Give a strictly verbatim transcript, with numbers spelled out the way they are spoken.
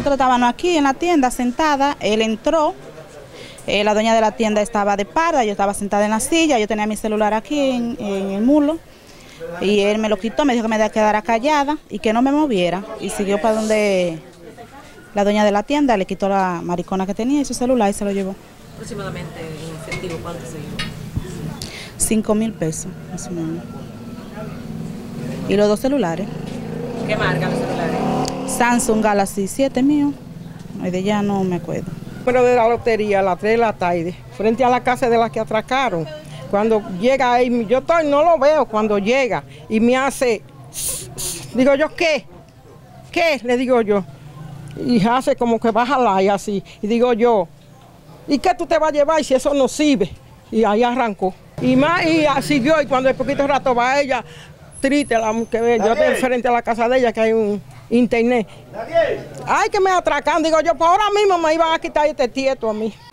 nosotros estábamos aquí en la tienda sentada, él entró, eh, la dueña de la tienda estaba de parda, yo estaba sentada en la silla, yo tenía mi celular aquí en, en el mulo, y él me lo quitó, me dijo que me quedara callada y que no me moviera, y siguió para donde la dueña de la tienda, le quitó la maricona que tenía y su celular y se lo llevó. Aproximadamente en efectivo, ¿cuánto se llevó? Cinco mil pesos, más o menos. Y los dos celulares. ¿Qué marca los celulares? Samsung Galaxy siete mío, y de ella no me acuerdo. Número de la lotería a las tres de la tarde, frente a la casa de las que atracaron. Cuando llega ahí, yo estoy, no lo veo cuando llega y me hace, digo yo, ¿qué? ¿Qué? Le digo yo. Y hace como que baja la y así. Y digo yo, ¿y qué tú te vas a llevar si eso no sirve? Y ahí arrancó. Y más, y siguió, y cuando el poquito rato va ella, triste, la que ve, yo estoy frente a la casa de ella, que hay un internet. Ay, que me atracan, digo yo, pues ahora mismo me iban a quitar este tieto a mí.